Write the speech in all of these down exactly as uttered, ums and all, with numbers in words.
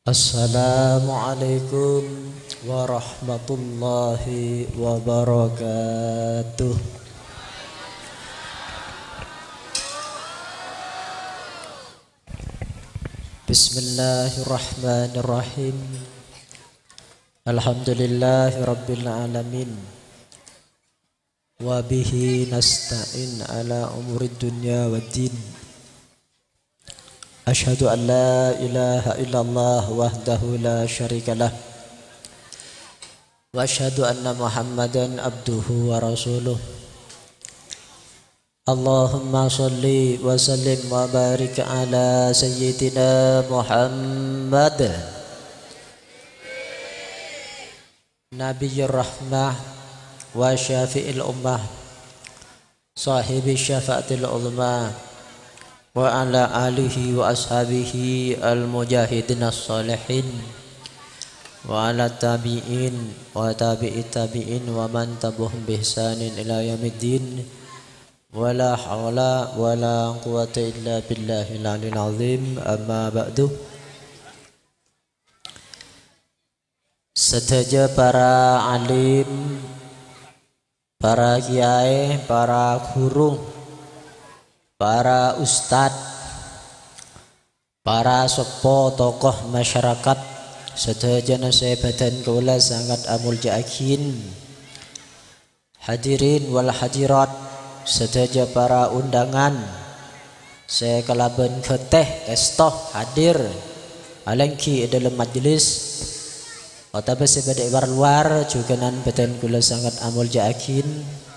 Assalamualaikum warahmatullahi wabarakatuh. Bismillahirrahmanirrahim. Alhamdulillahi rabbil alamin. Wa bihi nasta'in ala umurid dunya waddin. Asyhadu an la ilaha illallah wahdahu la syarika lah. Wa asyhadu anna Muhammadan abduhu wa rasuluh. Allahumma salli wa sallim wa barik ala sayyidina Muhammad Nabiyyir rahmah wa syafi'il ummah sahibi syafa'atil uzma wa ala alihi wa ashabihi al-mujahidin as-salihin wa ala tabi'in wa tabi'it tabi'in wa man tabuhum bihsanin ila yaumiddin wa la hawla wa la quwwata illa billahil aliyil azim. Amma ba'du. Sedaya para alim, para kiai, para guru, para ustadz, para sepo tokoh masyarakat, sedaya badan kaula sangat amul jaakin. Hadirin wal hadirat, sedaya para undangan, saya kalaban keteh estoh hadir alangki dalam majlis atau sebagai luar luar juga nan badan kaula sangat amul jaakin,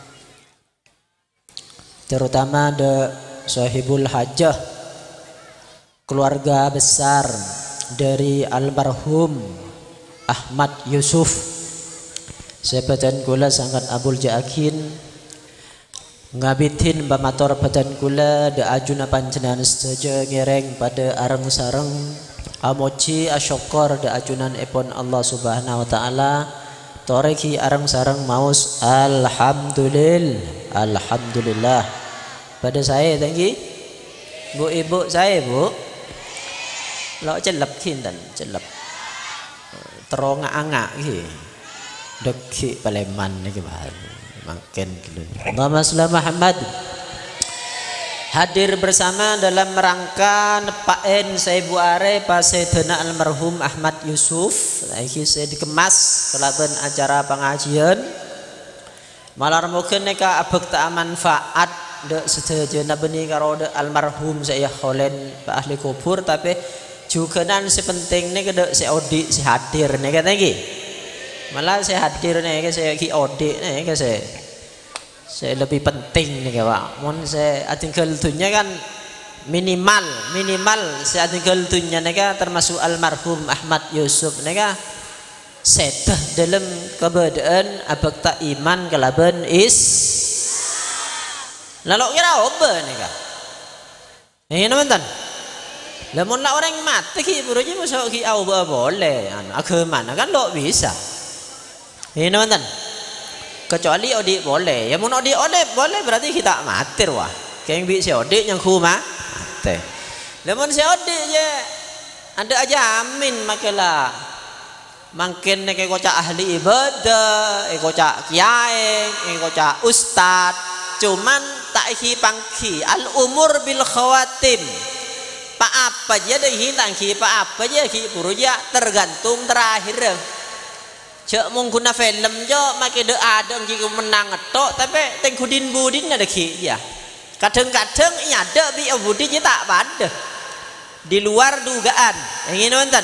terutama de sahibul hajah, keluarga besar dari almarhum Ahmad Yusuf. Sebatan kula sangat abul jaakin ngabitin bamator badan kula de ajuna pancenan saja ngereng pada areng sareng amoci asyokor de ajunan epon Allah subhanahu wa ta'ala toreki areng sareng maus alhamdulillah alhamdulillah. Pada saya tadi bu ibu saya bu lo celap kintan celap teronga anga ki deki Paleman ni bahar makin gitu. Allahumma shalli Muhammad. Hadir bersama dalam rangka nepain saya bu are pasedena almarhum Ahmad Yusuf. Lagi saya dikemas kelaban acara pengajian malar mungkin neka abek tak manfaat de sedaya nabeni karo de almarhum saya kholen Pak ahli kubur, tapi juga nan sepenting nih kedek saya odi si hadir nih kata lagi malah saya hadir nih saya ki odi nih saya saya lebih penting nih Pak. Mun saya tinggal tunya kan minimal minimal saya tinggal tunya nih termasuk almarhum Ahmad Yusuf nih sedah dalam keberadaan abek tak iman kelaban is lalu kira apa nih kak? Ini nonton. Lamun lah orang mati ki burunya masuk ki au boleh. Agama kan lo bisa. Ini nonton. Kecuali odi boleh. Ya mun odi odi boleh berarti kita mati wah. Kayak bisa odi yang ku mah mati. Lamun si odi je ada aja amin makalah. Mungkin nek kocak ahli ibadah, kocak kiai, kocak ustad, cuman tak hi pangki al umur bil khawatim. Pak apa aja deh hilang ki, pak apa aja ki puruja tergantung terakhir. Cek mungkin film jo make de ada ki menang tok, tapi tengkudin budin ada ki ya. Kadang-kadang iya ada bi budin je tak pada. Di luar dugaan. Yang nonton.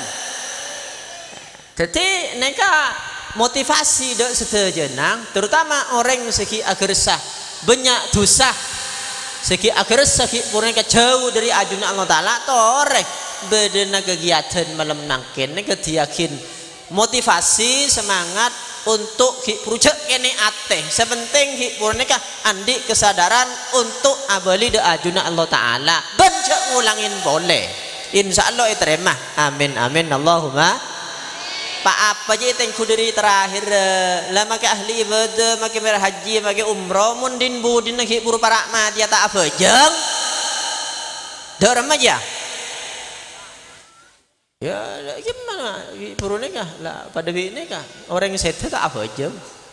Jadi neka motivasi dek setejenang, terutama orang segi agar sah banyak dosa segi agar segi purna jauh dari ajunan Allah Taala torek bedena kegiatan malam nangkin neka diyakin motivasi semangat untuk ki projek kene ate sepenting ki purna andi kesadaran untuk abali de ajunan Allah Taala benjak ngulangin boleh insya Allah diterima amin amin Allahumma. Pak apa je tengku dari terakhir lah make ahli ibadah make berhaji make umroh mundin budin lagi buru para mat ya tak apa jeng dorem aja Ya gimana buru nikah lah pada bini nikah orang sehat tak apa aja.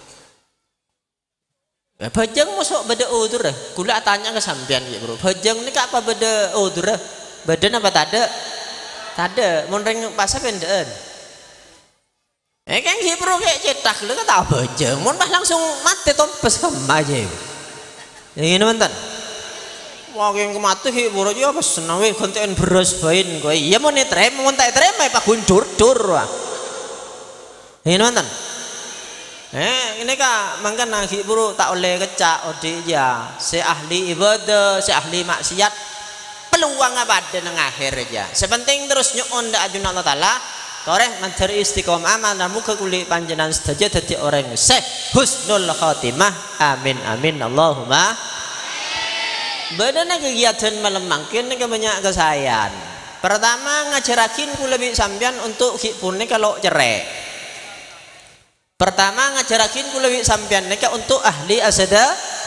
Bajang masuk beda udur deh. Kula tanya ke sampean ya bro. Bajang nikah apa beda udur deh? Badan apa tade? Tade. Monreng pasal pendeen. Eh kan bro kayak cetak lu kata bajang. Mon mah langsung mati tompes sama aja. Yang ini mantan. Wah yang kemati bro aja apa senang weh konten beras bain kau. Iya mau nih trem mau tak trem apa gundur dur wah. Yang ini mantan. Eh ini kah mangkan nasi bro tak oleh kecak odi ya. Si ahli ibadah, si ahli maksiat peluang apa ada nang akhir aja. Sepenting terus nyuon dak ajun Allah Taala. Toreh mencari istiqomah amal dan muka kulit panjenengan saja dadi orang seh husnul khatimah. Amin amin Allahumma. Badana kegiatan malam mangkin ini banyak kesayan. Pertama ngajarakin ku lebih sampean untuk hipune kalau cerai. Pertama ngajarakin ku lebih sampean neka untuk ahli asada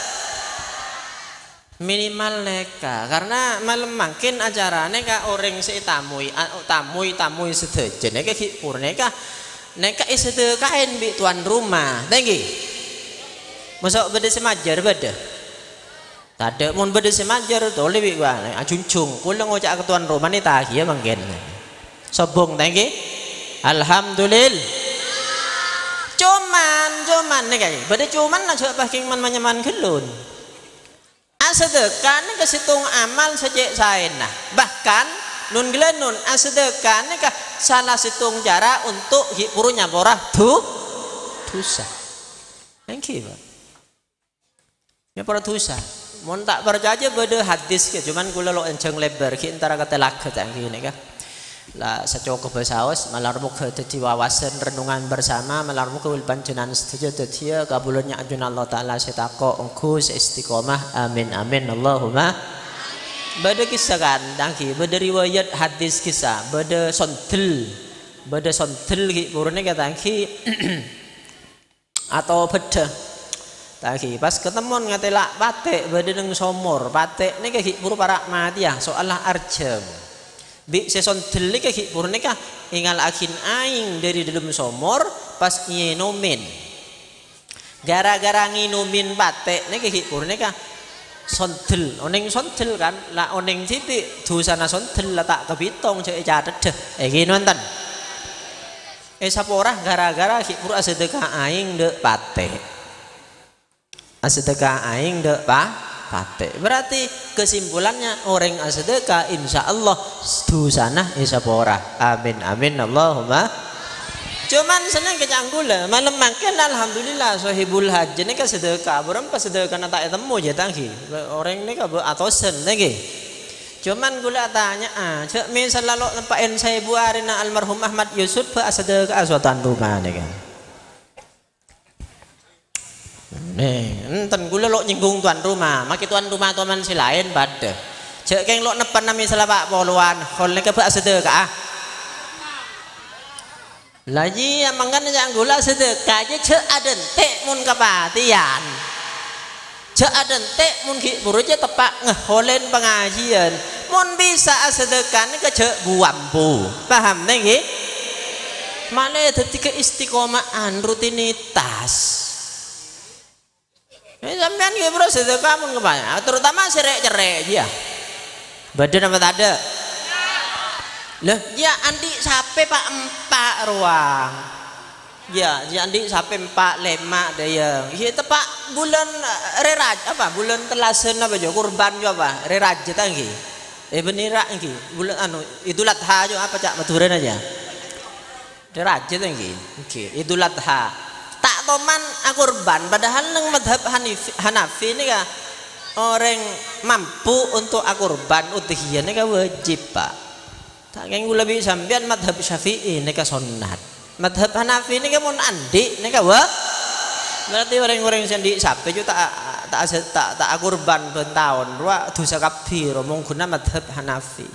minimal neka karena malam mangkin acara neka orang si tamui tamui tamui sedaja neka hipur neka neka isede kain bi tuan rumah. Tinggi. Masuk beda semajar beda. Tade mun beda semajar to lebih gua ajunjung kula ngocak ketuan rumah ni tak ya mangken sobong tangki alhamdulillah cuman cuman nih kayak beda cuman lah coba paking man manyaman kelun asedekah ni kesitung amal sejak saya nah bahkan nun gila nun asedekah ni kah salah situng cara untuk hiburunya borah tuh dosa thank you ya para dosa. Mun tak percaya beda hadis ke cuman kula lo enceng lebar ki antara kata lak tak ngene ka la saco kebesaos malar muka dadi wawasan renungan bersama malar muka wil panjenengan setuju dadi kabulnya ajun Allah taala setako engku istiqomah amin amin Allahumma beda kisah kan dangki beda riwayat hadis kisah beda sontel beda sontel ki burune kata ki atau beda lagi pas ketemuan ngatelak patek badan somor patek ini kayak buru para mati ya soalah arjem bi seson delik kayak buru nika ingal akin aing dari dalam somor pas nginomin gara-gara nginomin patek ini kayak buru nika sontel oneng sontel kan lah oneng titik dosana sontel lah tak kebitong cek cadet deh eh gini nonton eh sapora gara-gara kayak buru asedekah aing de patek sedekah aing dek pa pate berarti kesimpulannya orang sedekah insya Allah dosana isapora amin amin Allahumma cuman senang kecanggula malam makan alhamdulillah sahibul haji ini kan sedekah berapa sedekah tak temu je tangki orang ini kan atau sen lagi cuman gula tanya ah cek misal lalu nempain saya buarina almarhum Ahmad Yusuf pak sedekah aswatan rumah nih kan nih, enten gula lo nyinggung tuan rumah, maki tuan rumah tuan si lain pada. Cek keng lo nepan nami salah pak poluan, kalau ke pak sedekah. Lagi yang mangkan yang gula sedekah aja cek aden tek mun kapatian. Cek aden tek mun ki buruja tepak ngeholen pengajian. Mun bisa sedekah ni ke cek buambu, paham nih? Malah ketika istiqomahan rutinitas. Ini sampean ki bro sedekah mun kemana terutama cerek-cerek dia badan apa tak ada lah ya andi sampai pak empat ruang ya ya andi sampai empat lima daya ya tepak bulan reraj apa bulan telasen apa jo kurban jo apa reraj tangki eh benira ki bulan anu idul adha jo apa cak maturan aja reraj tangki oke idul adha tak toman akurban padahal neng madhab Hanafi ini kah orang mampu untuk akurban udhiyah ini kah wajib pak tak yang lebih sampean madhab Syafi'i ini kah sunnat madhab Hanafi ini kah mun andi ini kah wah berarti orang-orang yang di sapi juga tak tak tak tak akurban bertahun dua dosa kabir omong guna madhab Hanafi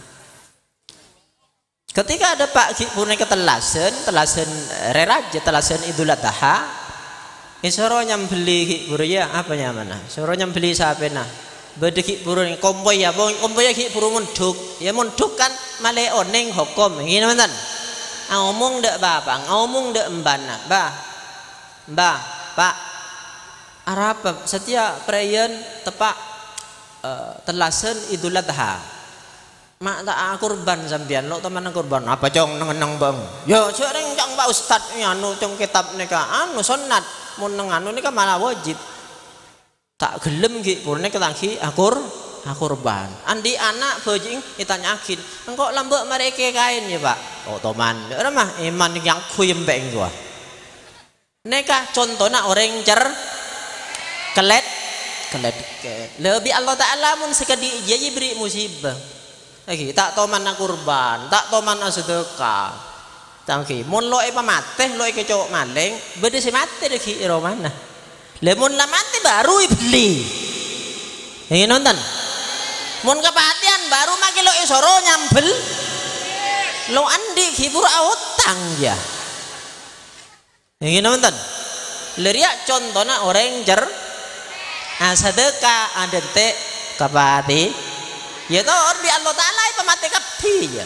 ketika ada pak punya ketelasan telasan reraja telasan idul adha Isoro nyambeli buru ya apa nyamana? Isoro nyambeli siapa nah? Bedeki buru ni komboy ya, komboy ya ki buru munduk, ya munduk kan male oneng hukum, ini mana? ngomong dek bapak, ngomong dek mbana, bah, bah, pak, Arab setiap perayaan tepak uh, telasen Idul Adha, mak tak kurban sambian, lo teman kurban, apa cong neng bang, yo sering cong pak ustad, anu cong kitab nika, anu sunat, mun neng anu nika malah wajib, tak gelem ki, purne ketangki akur. Kurban andi anak bajing ditanyakin engkau lambek mereka kain ya pak oh teman ada mah iman yang kuyem beng gua neka contohnya orang cer kelet kelet lebih Allah Ta'ala mun sekadi jadi beri musibah lagi tak toman kurban tak toman sedekah tangki mun lo e pamateh lo e kecok maling beda si mati deki romana lemon lah mati baru beli ingin nonton mun kepatian baru makin lo isoro nyambel lo andi hibur awutang ya ingin nonton leriak contohnya orang cer sedekah ada te kepati ya toh orang bi Allah Ta'ala pemati kapi ya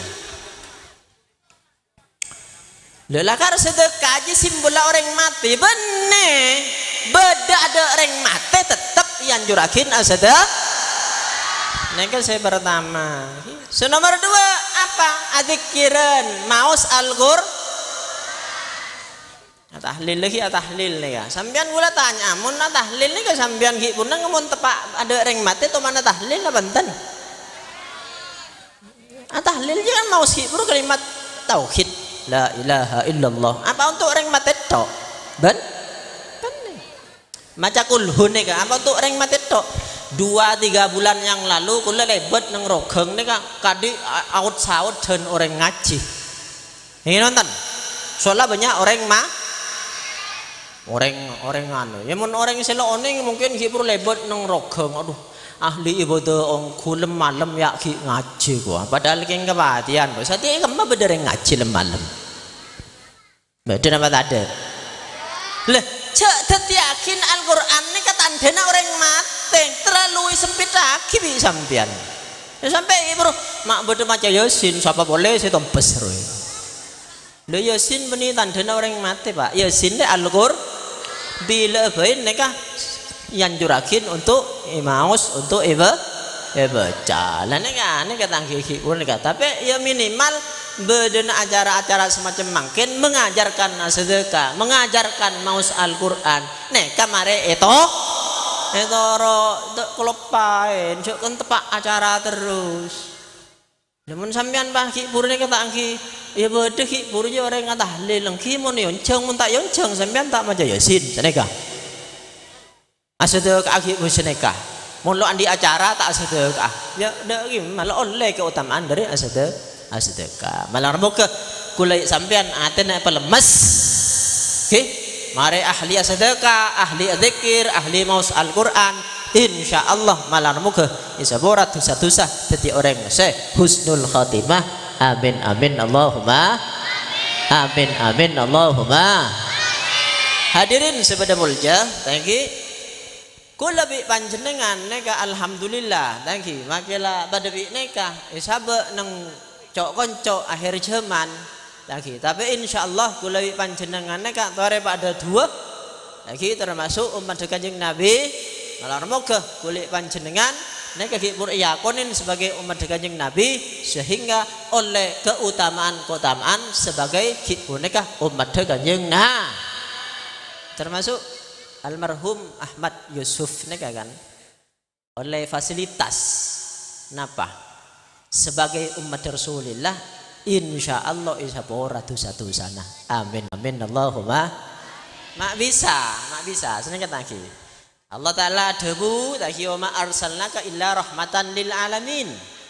lelakar sedekah aja simbol orang mati bener beda ada orang mati tetap yang jurakin sedekah. Neka saya pertama. So nomor dua apa? Adzikiran, maus al-gur. Tahlil lagi tahlil nih ya. Sambian gula tanya, mun tahlil nih ke sambian ki pun nang mun tepak ada orang mati to mana tahlil lah benten. Tahlil kan maus ki bro kalimat tauhid la ilaha illallah. Apa untuk orang mati to? Ben? Ben. Maca kulhu nih ka apa untuk orang mati to? Dua tiga bulan yang lalu kula lebet nang rogeng nih kak kadi out saut dan orang ngaji ini nonton soalnya banyak orang mah orang orang anu ya mun orang selo oning mungkin hibur lebet nang rogeng aduh ahli ibadah ong kulem malam ya ki ngaji gua padahal king kepatian bos hati kemana beda orang ngaji lem malam beda nama tade leh cek tetiakin Al-Quran ini katandena orang mati terlalu sempit lagi bi sampian ya sampai bro mak bodoh macam Yasin siapa boleh saya tompes roy lo Yasin benih tandena orang mati pak Yasin deh Al-Qur bila bain mereka yang jurakin untuk imaus untuk iba baca lah nih kan nih kata kiki pun tapi ya minimal beden acara-acara semacam mungkin mengajarkan sedekah mengajarkan maus Al-Quran nih kamare itu itu ro kelopain cok kan tepak acara terus namun sampean bah ki purne kata angki ya bede ki purne orang ngata tahlil angki mun yonceng mun tak yonceng sampean tak maca Yasin seneka asedekah ki seneka mun lo andi acara tak sedekah ya dak ki malah oleh keutamaan dari sedekah sedekah malah rembuk ke kulai sampean aten apa lemes oke mari ahli sedekah ahli zikir ahli maus Al-Quran insyaallah malah rembuk ke isaborat dosa-dosa dadi orang se husnul khatimah amin amin Allahumma amin amin Allahumma hadirin sebeda mulja thank you kula bi panjenengan neka alhamdulillah thank you makila pada bi neka isabe nang cok koncok akhir zaman lagi tapi insyaallah kulawi panjenengannya kak tore pada dua lagi termasuk umat Kanjeng Nabi malah moga kulit panjenengan nek kipur yakonin sebagai umat Kanjeng Nabi sehingga oleh keutamaan-keutamaan sebagai boneka umat Kanjeng nah termasuk almarhum Ahmad Yusuf nek kan oleh fasilitas napa sebagai umat Rasulullah insya Allah isapora satu sana amin amin Allahumma mak bisa mak bisa seneng lagi Allah Ta'ala debu tahi wa ma arsalnaka illa rahmatan lil alamin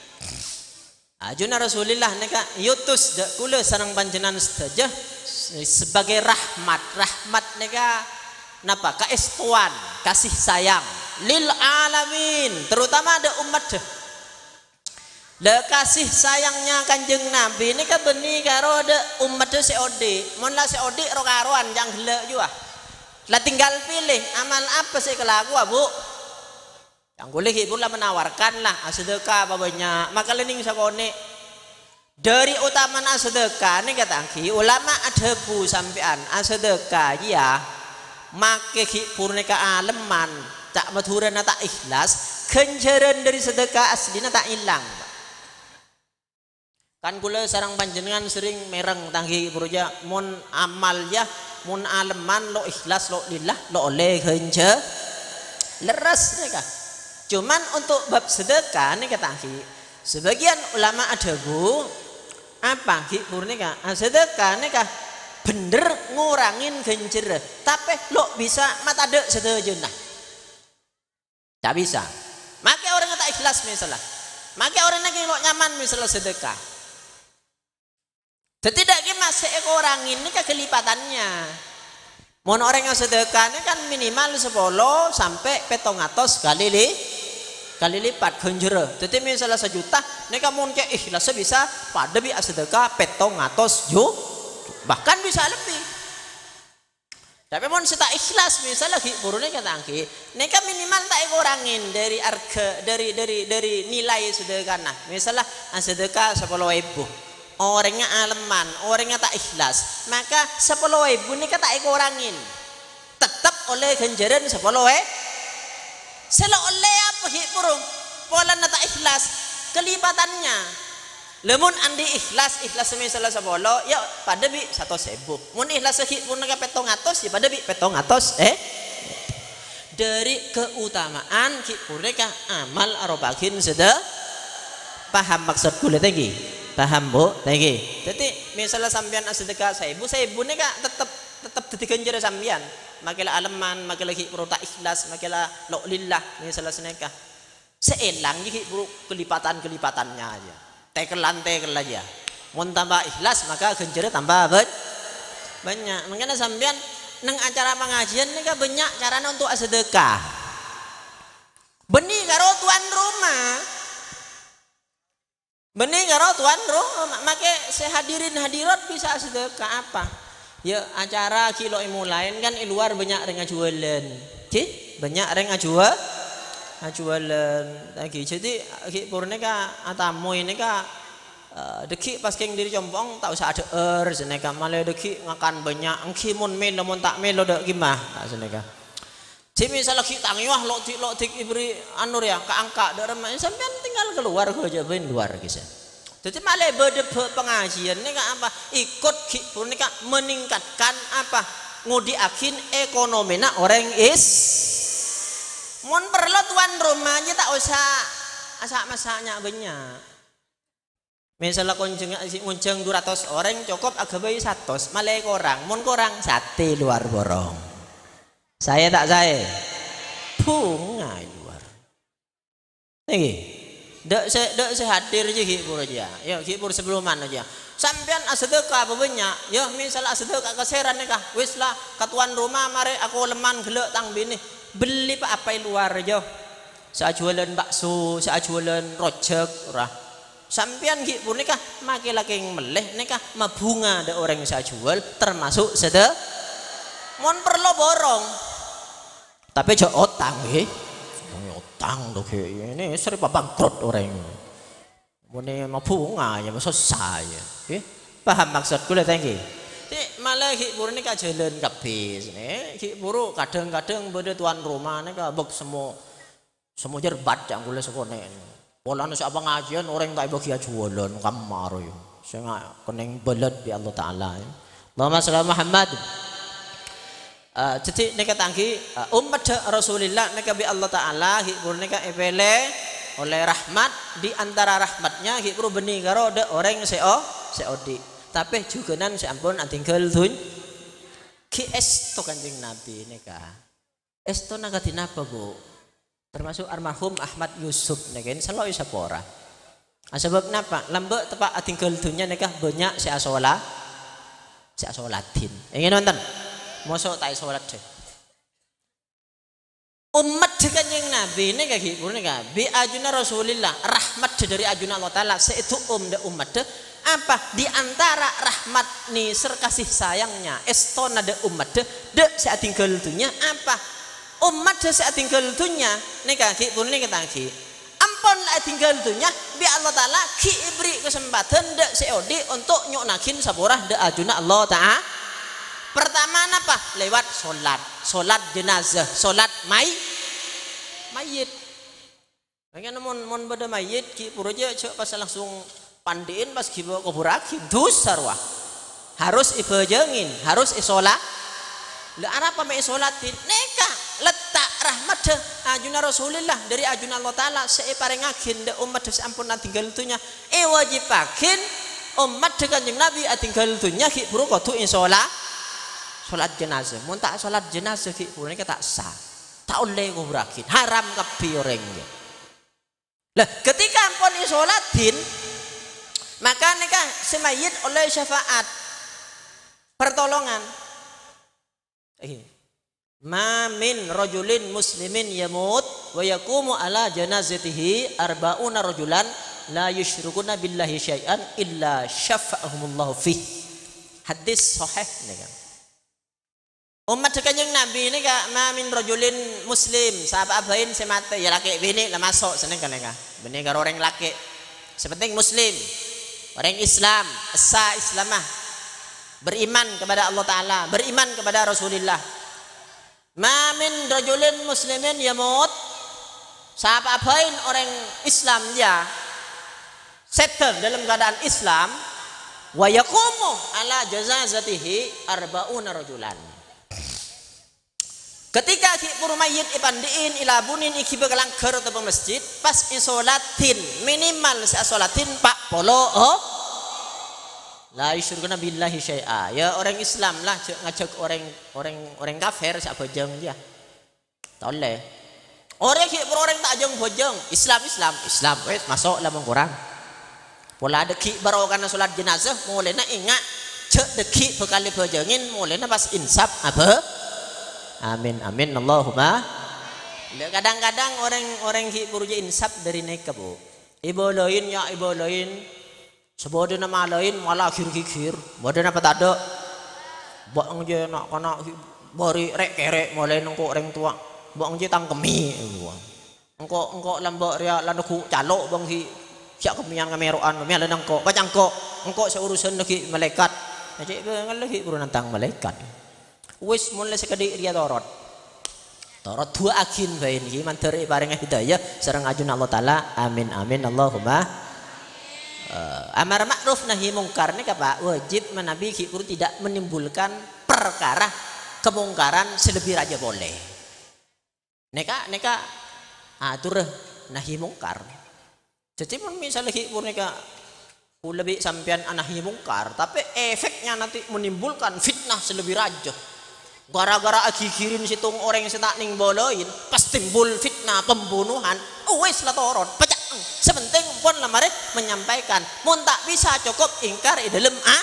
ajuna Rasulullah neka yutus dak kula sareng panjenengan sedaya sebagai rahmat rahmat neka napa kaestuan kasih sayang lil alamin terutama ada umat le kasih sayangnya Kanjeng Nabi ini kan benih karo de umat de seodi mun la seodi ro karoan jang gelek juga lah tinggal pilih amal apa sih kelaku Bu yang boleh ibu lah menawarkan lah sedekah apa banyak maka lening sakone Dari utama sedekah nih kata angki ulama ada bu sampean sedekah ya make ki purneka aleman tak maturan tak ikhlas kenjaran dari sedekah aslinya tak hilang kan kula sarang panjenengan sering mereng tangki puruja mun amal ya mun aleman lo ikhlas lo lillah lo oleh kenja leres mereka cuman untuk bab sedekah nih kata angki sebagian ulama ada bu apa ki purnika sedekah nikah bener ngurangin genjer tapi lo bisa mata dek sedejena tak bisa maka orang yang tak ikhlas misalnya maka orang yang lo nyaman misalnya sedekah setidaknya masih ngurangin ini kelipatannya mau orang yang sedekah ini kan minimal sepuluh sampai petong atas kali li kali lipat genjera jadi misalnya sejuta ini kamu kayak ikhlas bisa pada bi sedekah petong atas ju bahkan bisa lebih tapi mau kita ikhlas misalnya lagi burungnya kata angki ini kan minimal tak kurangin dari harga dari dari dari nilai sedekah nah misalnya sedekah sepuluh ribu orangnya aleman orangnya tak ikhlas maka sepuluh ribu ini kan tak kurangin tetap oleh genjeran sepuluh ribu selalu oleh apa ki burung pola nata ikhlas kelipatannya lemun andi ikhlas ikhlas misalnya sepuluh ya pada bi satu sebu mun ikhlas ki pun naga petong atos ya pada bi petong atos eh dari keutamaan ki mereka amal arobakin sedeh paham maksudku le tadi paham bu tadi jadi misalnya sampean sedekah sebu sebu ni kak tetap tetap ditikan jera sampean makilah aleman makilah ki pro tak ikhlas makilah lo lillah misalnya seneka seelang ki pro kelipatan kelipatannya aja tekelan tekel aja mau tambah ikhlas maka genjera tambah banyak makanya sampean neng acara pengajian ini kan banyak caranya untuk sedekah benih karo tuan rumah benih karo tuan rumah make sehadirin hadirat bisa sedekah apa ya acara kilo imulain kan di luar banyak orang jualan ki banyak orang jual jualan lagi jadi ki purneka atamu ini ka deki pas keng diri compong tak usah ada er seneka malah deki ngakan banyak engki mun melo mun tak melo dak gimah tak seneka jadi misalnya kita ngiwah lo tik lo tik ibri anur ya keangka dak remah sampean tinggal keluar ke aja ben luar kisah jadi malah berde pengajian ini kan apa ikut ini kan meningkatkan apa ngudiakin ekonomi nak orang is mon perlu tuan rumahnya tak usah asak masaknya banyak misalnya kunjung kunjung dua ratus orang cukup agak bayi satu malah korang mon korang sate luar borong saya tak saya bunga luar tinggi dek se dek se hadir je hibur aja ya hibur sebelum aja sampean sedekah apa banyak ya misal sedekah keseran nikah wis lah katuan rumah mari aku leman gelek tang bini beli pak apa luar aja saya jualan bakso saya jualan rojak ora sampean hibur nikah make laki meleh nikah mabunga ada orang yang saya jual termasuk sedekah mon perlu borong tapi jo otang he utang tuh ini sering bangkrut orang ini mau bunga ya mau selesai ya paham maksudku lah tangki jadi malah hibur ini kan jalan kabis nih hibur kadang-kadang pada tuan rumah ini kan bok semua semua jerbat yang boleh sekolah ini pola nasi abang ngajian orang tak bagi jualan kamar ya saya kening belet di Allah Taala ya Allahumma shalli Muhammad. Uh, jadi neka tangki uh, umat Rasulullah neka bi Allah Taala hibur neka epele oleh rahmat di antara rahmatnya hibur benih karo de orang seo seodi tapi juga nan seampun atinggal tun ki esto kanjeng Nabi neka esto naga tinapa bu termasuk almarhum Ahmad Yusuf neka ini selalu isapora sebab napa lambek tepak atinggal tunnya neka banyak se asola se asolatin ingin nonton mosok tak sholat deh umat kanjeng Nabi ini kayak gitu nih kan bi ajuna Rasulillah rahmat dari ajuna Allah Taala seitu um de umat de apa di antara rahmat nih serkasih sayangnya estona de umat de de saat tinggal tunya apa umat de saat tinggal tunya nih kan gitu nih kita ampun lah tinggal dunia bi Allah Ta'ala ki beri kesempatan dek seodi untuk nyunakin saborah dek ajuna Allah Ta'ala. Pertama apa? Lewat solat, solat jenazah, solat mai mayit. Bagaimana mon mon pada mayit ki puraja cok pas langsung pandiin pas ki bawa kubur akhir dosa wah. Harus ibajengin, harus isolat. Lah apa me isolatin? Neka letak rahmat deh ajuna Rasulullah dari ajuna Allah Ta'ala seiparengakin dek umat deh ampun tinggal itunya e wajibakin umat deh kanjeng Nabi tinggal itunya ki puru kudu isolat solat jenazah mun tak solat jenazah ki puru ini tak sah tak oleh kuburakin haram kabeh orangnya. Lah ketika ampun isolatin maka neka semayit oleh syafaat pertolongan. Ma min rajulin muslimin yamut wa yaqumu ala janazatihi arba'una rajulan la yusyrikuna billahi syai'an illa syafa'ahumullahu fih. Hadis sahih nih kan. Umat kanjeng Nabi ini kak ma min rajulin muslim sahabat abain semate ya laki bini lah masuk seneng kan kan. Bini karo orang laki. Sepenting muslim, orang Islam, asa Islamah. Beriman kepada Allah Ta'ala, beriman kepada Rasulullah. Ma min rajulin muslimin yamut siapa apain orang Islam dia settle dalam keadaan Islam wa yaqumu ala jazazatihi arba'una rajulan. Ketika ki puru mayit ipandiin ilabunin iki bekelangker atau masjid pas isolatin minimal isolatin pak polo oh la yusyirkuna billahi syai'a. Ya orang Islam lah ngajak orang orang orang kafir sak bojong dia. Toleh. Orang ki orang tak jeng bojong, Islam Islam, Islam wes masuk lah mengkurang. Pola deki baru kana salat jenazah mulai na ingat cek deki bekali bojongin mulai na pas insaf apa? Amin amin Allahumma. Kadang-kadang orang-orang ki puruja insaf dari neka bu. Ibu lain ya ibu lain. Sebab nama lain malah kir-kir, bodoh apa tak ada, buang je nak kena beri rek kerek mulai nengko orang tua, buang je tangkemi, engko engko lambak ria landaku calok bang si siap kemian kameroan, kemian ladang ko, bacang ko, engko seurusan lagi malaikat, jadi bengal lagi baru nantang malaikat, wis mulai sekali ria torot, torot dua akin bain, gimana teri bareng hidayah, serang ajun Allah Ta'ala, amin amin Allahumma. Uh, amar ma'ruf nahi mungkar ini apa wajib menabi kipur tidak menimbulkan perkara kemungkaran selebih raja boleh neka neka atur nahi mungkar jadi misalnya kipur neka lebih sampean nahi mungkar tapi efeknya nanti menimbulkan fitnah selebih raja gara-gara akikirin situng orang yang setak ning boloin pas timbul fitnah pembunuhan wes lah torot pecah sepenting pun lamarit menyampaikan mun tak bisa cukup ingkar di dalam ah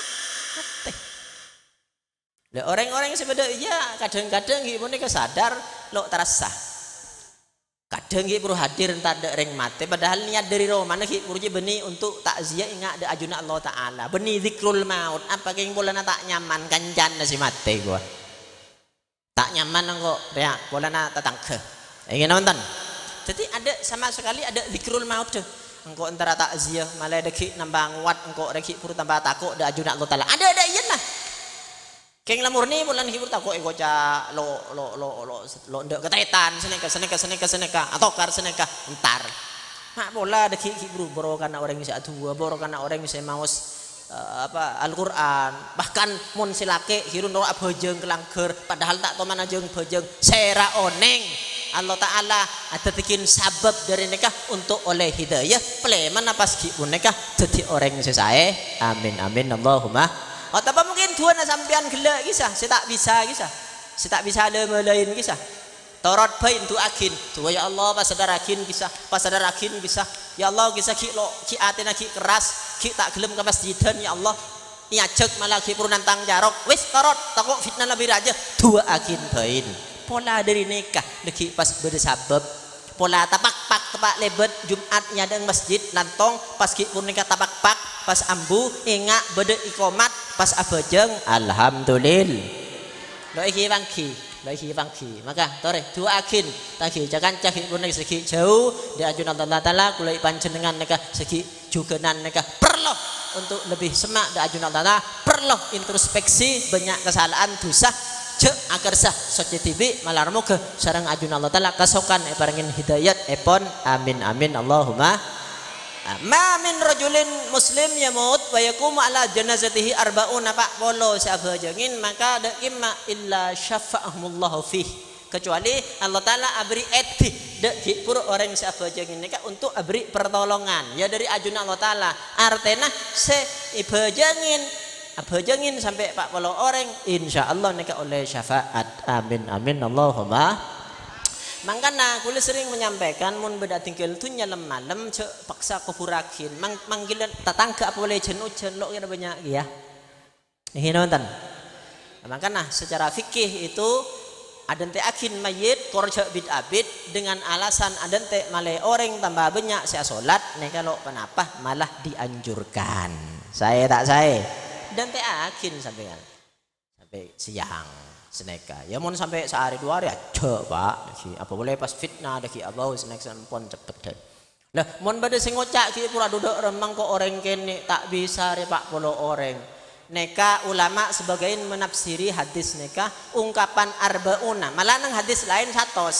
orang-orang sebenarnya kadang-kadang ibu ini kesadar lo terasa kadang ibu perlu hadir entah ada orang mati padahal niat dari romana ibu perlu benih untuk takziah ingat ada ajuna Allah Ta'ala benih zikrul maut apa yang boleh tak nyaman kanjan nasi mati gua tak nyaman kok ya boleh tak tangke ingin nonton. Jadi ada sama sekali ada zikrul maut deh. Engkau antara takziah malah deki nambah nguat engkau deki puru tambah takut ada ajuna Allah Ta'ala. Ada ada iyan lah. Keng lamur ni bulan hibur takut engkau ca lo lo lo lo lo ndek ketetan seneka seneka seneka seneka atau kar seneka entar. Mak bola deki hibur boro karena orang bisa tua boro karena orang bisa maus uh, apa Al-Qur'an bahkan mun silake hirun ro abojeng kelangger padahal tak to mana jeung bojeng sera oneng. Allah Ta'ala ada bikin sabab dari nikah untuk oleh hidayah pleman pas kipun nikah jadi orang yang sesuai amin amin Allahumma. Oh tapi mungkin Tuhan sampean gelak kisah saya tak bisa kisah saya tak bisa ada lain kisah torot bain tu akin tu ya Allah pas sadar akin kisah pas sadar akin kisah ya Allah kisah ki lo ki atina ki keras ki tak gelem ke masjidan ya Allah niajek malah ki purun nantang jarok wis torot takut fitnah lebih raja dua akin bain pola dari nikah lagi pas bersabab pola tapak-pak tapak lebet Jumat nyadang masjid lantong pas pun nikah tapak-pak pas ambu ingat bede ikomat pas abajeng alhamdulillah lo iki bangki lai khi vang khi maka tore dua akin taki jangan caki pun segi jauh di ajun Allah Taala kulai panjenengan neka segi jugenan neka perlu untuk lebih semak di ajun Allah Taala perlu introspeksi banyak kesalahan dosa cek agar sah soce tibi malar muka sarang ajun Allah Taala kasokan e parangin hidayat epon amin amin Allahumma. Ma min rajulin muslim yamut wa yaqumu ala janazatihi arba'una pak polo siapa jengin maka ada imma illa syafa'ahumullahu fih kecuali Allah Taala abri etik dek pur orang siapa jengin neka untuk abri pertolongan ya dari ajun Allah Taala artena se ibajengin abajengin sampai pak polo orang insyaallah neka oleh syafaat amin amin Allahumma. Mangkana kulit sering menyampaikan mun beda tinggal tu nyalam malam cek paksa kufurakin mang manggilan tatangga apa boleh jenuh jenuk kira banyak ya ini nonton mangkana secara fikih itu adente akin mayit korja bid abid dengan alasan adente malai orang tambah banyak saya solat nih kalau kenapa malah dianjurkan saya tak saya adente akin sampai sampai siang seneka ya mau sampai sehari dua hari aja pak apa boleh pas fitnah ada ki abau senek sampon cepet deh lah mau pada sing ngocak ki pura duduk remang kok orang kene tak bisa re pak polo orang neka ulama sebagai menafsiri hadis neka ungkapan arbauna malah nang hadis lain satos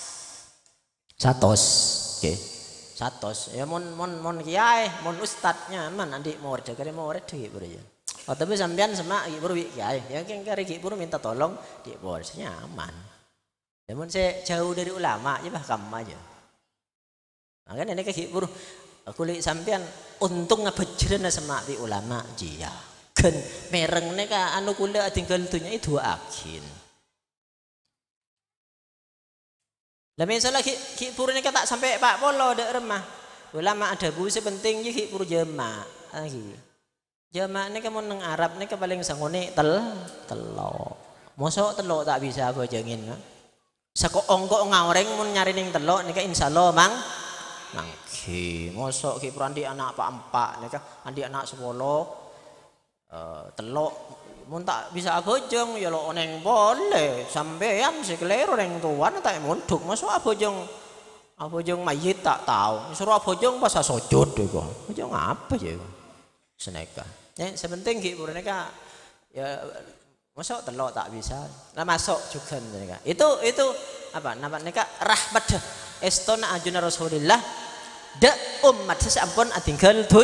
satos oke okay. Satos ya mon mon mon kiai mon ustadnya man adik mau jaga mau redu bro ya. Oh tapi sampean sama ibu kiai ya kan kari ibu minta tolong di bosnya aman. Namun saya jauh dari ulama aja bah kamu aja. Makanya ini kayak ibu aku lihat sampean untung ngebejren sama di ulama jia. Kan mereng neka anu kula tinggal tunya itu akin. Lah misalnya ki ki pur neka tak sampai Pak Polo dek remah. Ulama ada bu sepenting je ki pur jema lagi. Jamaah ini kamu neng Arab ini paling sangone tel telok. Mosok telok tak bisa apa jengin. Sako ongkok ngawreng mun nyari ning telok nika insyaallah mang mangki. Mosok ki prandi anak pak empat nika andi anak sepuluh uh, telok mun tak bisa bojong ya lo neng boleh sampean sekeliru neng tuan tak munduk mosok abojong abojong mayit tak tahu. Suruh abojong pas sujud iku. Bojong apa ya? Seneka. Ya, sepenting ki mereka ya masuk telok tak bisa. Nah masuk juga mereka. Itu itu apa nama mereka rahmat estona ajuna Rasulillah da umat sesampun atinggal dun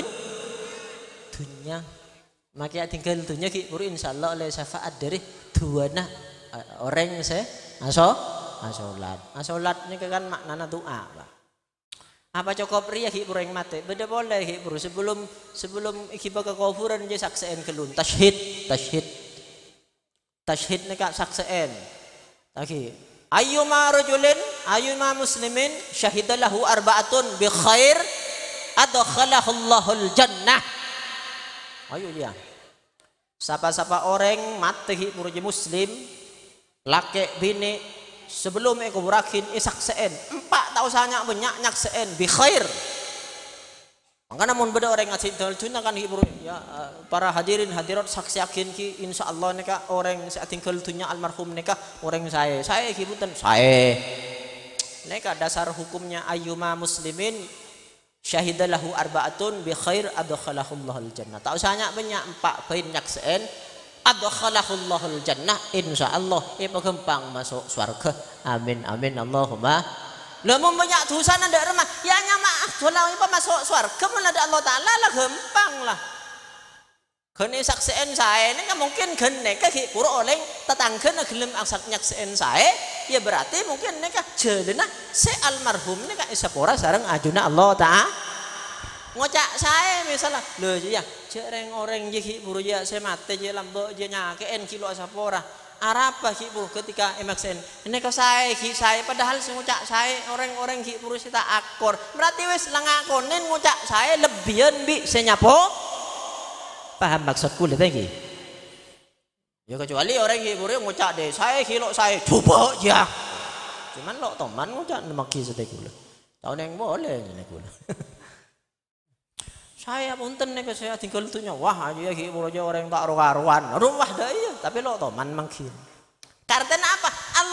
dunya. Maka atinggal dunya ki puru insyaallah oleh syafaat dari dua nah orang se aso asolat. Asolat ini kan maknanya doa, Pak. Apa cukup ria ki pureng mate beda boleh ki pur sebelum sebelum iki baka kufuran je sakseen kelun tashhid tashhid tashhid neka sakseen lagi ayyuma rajulin ayyuma muslimin syahidalahu arba'atun bi khair adkhalahu Allahul jannah ayo dia sapa-sapa orang mate ki pur je muslim laki bini sebelum aku berakin isak seen empat tak usah nyak banyak nyak seen bi khair makanya mun beda orang ngasih tuna kan ya para hadirin hadirat saksi yakin ki insyaallah neka orang saya tinggal tunya almarhum neka orang saya saya kibutan saya neka dasar hukumnya ayyuma muslimin syahidalahu arba'atun bi khair adkhalahu Allahul jannah tak usah nyak banyak empat poin nyak seen adkhalahul jannah insyaallah ibu gampang masuk surga amin amin Allahumma lah mau banyak dosa ndak remah ya nya maaf dola ibu masuk surga mun ada Allah taala lah gampang lah kene saksien saya ini kan mungkin gene ka ki pura oleh tetangga gelem aksak nyaksien saya ya berarti mungkin nek jelena se almarhum nek isapora sareng ajuna Allah taala ngocak saya misalnya loh ya cereng orang je buru ya saya mati je lambo je nyakeen kilo asapora arapa ki buru ketika emaksen ini kau saya ki saya padahal si ngocak saya orang-orang ki buru kita akor berarti wes langakonin ngocak saya lebihan bi saya nyapo paham maksudku lihat lagi ya kecuali orang ki buru ngocak deh saya kilo saya coba ya cuman lo teman ngocak nemaki setekul tahun yang boleh ini kul saya punten nih saya tinggal tuh wah aja ya ki aja orang tak karuan rumah dah iya tapi lo toman mangkin karena apa Allah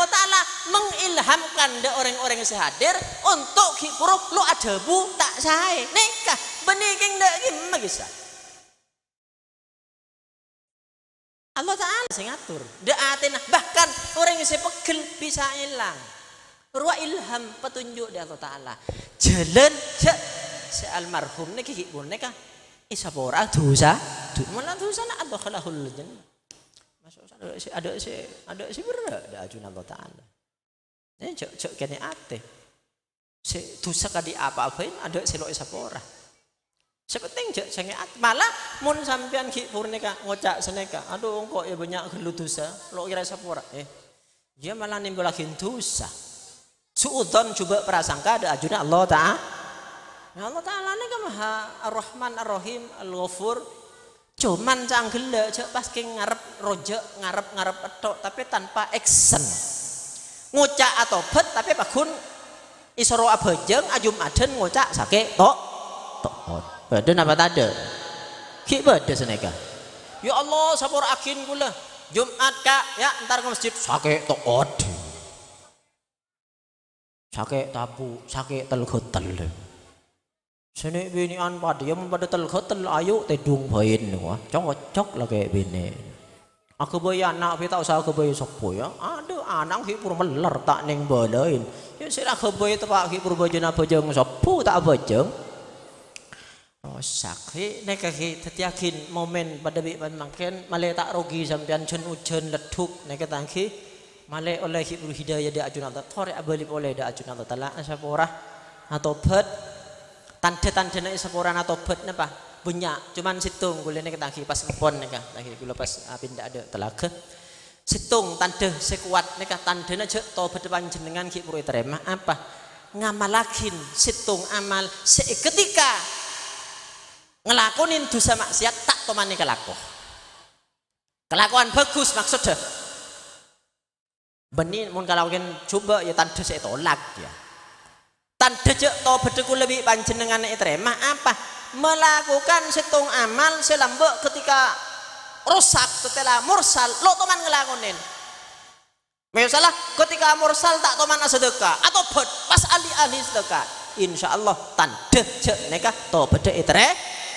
mengilhamkan de orang-orang sehadir untuk ki puruk lu ada bu tak sae nikah benih king dek gimana bisa Allah Ta'ala sing ngatur de atina bahkan orang yang sepegel bisa hilang ruwa ilham petunjuk dari Allah Ta'ala jalan se, se almarhum nih kiki pun nikah isa pora dosa malah dosa nak Allah khalahul jannah masuk ada si ada si ada si berat ada ajun Allah Ta'ala ini cok cok kene ate si dosa kadi apa-apain ada si lo isa pora sepenting cok cengi ate malah mun sampean ki purnika ngocak seneka aduh kok ya banyak gelu dosa lo kira isa pora eh dia malah nimbul lagi dosa suudzon coba prasangka ada ajuna Allah Ta'ala ya Allah Ta'ala ini kan maha ar-Rahman ar-Rahim al-Ghafur cuman canggel cek pas ke ngarep rojek ngarep ngarep etok tapi tanpa action ngucak atau bet tapi pakun isoro abajeng ajum aden ngucak sakit tok tok badan apa tade ki bade seneka ya Allah sapur akin kula Jumat kak ya ntar ke masjid sakit tok ode sakit tapu, sakit telgotel. Sini bini an pada yang pada telgotel ayo tedung bayin wah, cocok lah kayak bini. Aku bayi anak kita usah aku bayi sopo ya. Aduh anak hipur meler tak neng balain. Ya sih aku bayi tepak hipur baju apa jeng sopo tak bajeng. Oh sakit, nek kaki tetiakin momen pada bi makin malah tak rugi sampean jen ujen leduk nek tangki. Malai oleh hibur hidayah da ajun Allah thore abalik oleh da ajun Allah taala sapora atau bet tanda-tanda na sapora atau bet napa bunyak cuman situng gulene ketagi pas ngepon nika lagi gula pas pindah ada telaga situng tanda sekuat nika tandana je to bedepan jenengan ki puru terima apa ngamalakin situng amal seketika ngelakonin dosa maksiat tak tomani kelaku kelakuan bagus maksudnya benih mun kalau kan coba ya tanda saya tolak ya tanda je to bedeku lebih panjenengan terima apa melakukan situng amal selambek ketika rusak setelah mursal lo teman ngelakonin misalnya ketika mursal tak teman sedekah atau bed pas ahli-ahli sedekah insya Allah tanda je neka to bede itre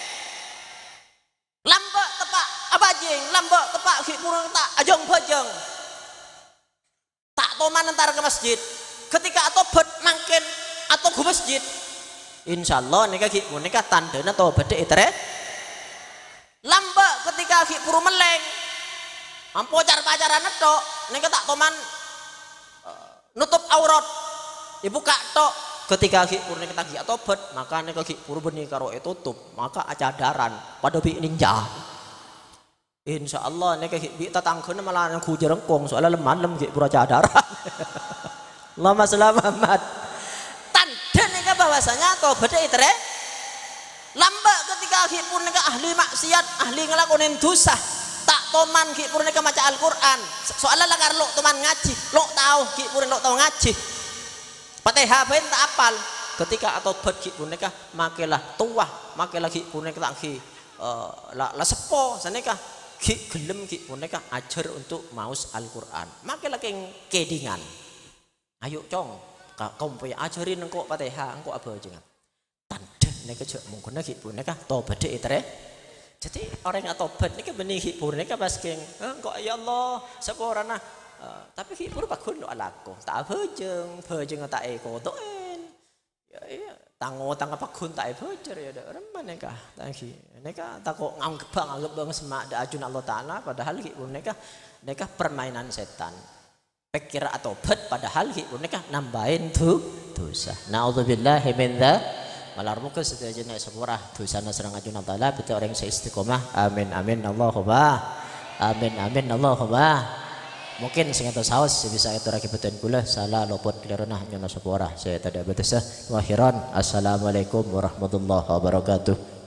lambek tepak abajing lambek tepak hipurang tak ajong bajeng tak toman ntar ke masjid ketika atau bet mangkin atau ke masjid insya Allah nika ki nika tandana atau bede itre lambak ketika ki puru meleng ampo pacaran tok nika tak toman uh, nutup aurat dibuka tok ketika ki puru nika ki atau bet maka nika ki puru benih karo tutup maka acadaran pada bi ninja insya Allah nek bi tatangkeun malah ku jerengkong soalnya lemah lem ge pura cadaran. Allahumma shalli Muhammad. Tanda nek bahwasanya tobat itre lambak ketika ki pun nek ahli maksiat, ahli ngelakonin dosa, tak toman ki pun nek maca Al-Qur'an. Soalnya lah karo toman ngaji, lo tahu ki pun lo tahu ngaji. Fatihah ben tak apal. Ketika tobat ki pun nek makelah tuah, makelah ki pun nek tak ki la la sepo saneka ki gelem ki boneka ajar untuk maus Al-Qur'an make lagi kedingan ayo cong kaum punya ajarin engko Fatihah engko apa jenengan tanda nek aja mungkin ki boneka tobat itre jadi orang tobat nek benih ki boneka pas keng engko ya Allah seporana uh, tapi ki pur bakun lo alako tak bejeng bejeng tak eko doen ya iya tango tangga pakun tak bocor ya ada orang mana kah tangki neka takut nganggep nganggep bang semak da ajun Allah Ta'ala padahal ki neka neka permainan setan pikir atau bet padahal ki neka nambahin tuh dosa naudzubillahi min dza malar muka sedaya sepurah dosa nasrang ajun Allah Ta'ala betul orang seistiqomah amin amin Allahumma amin amin Allahumma mungkin sing atas saus bisa itu lagi betul kula salah lopot kilarana nyono sepurah saya tidak betul sah wa akhiran assalamualaikum warahmatullahi wabarakatuh.